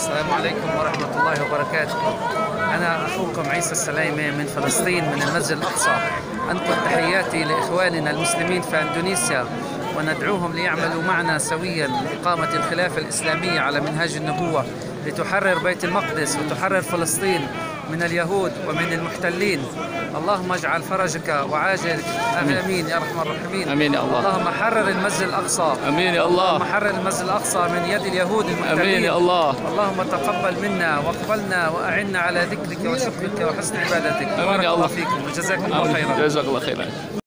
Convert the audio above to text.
السلام عليكم ورحمة الله وبركاته. أنا أخوكم عيسى السليمة من فلسطين من المسجد الأقصى. أنقل تحياتي لإخواننا المسلمين في إندونيسيا وندعوهم ليعملوا معنا سويا لإقامة الخلافة الإسلامية على منهاج النبوة لتحرر بيت المقدس وتحرر فلسطين من اليهود ومن المحتلين. اللهم اجعل فرجك وعاجل. امين يا ارحم الراحمين. امين يا الله. اللهم حرر المسجد الاقصى. امين يا الله. اللهم حرر المسجد الاقصى من يد اليهود المحتلين. امين يا الله. اللهم تقبل منا واقبلنا واعنا على ذكرك وشكرك وحسن عبادتك. امين يا الله. فيكم وجزاكم الله خيرا. جزاك الله خيرا.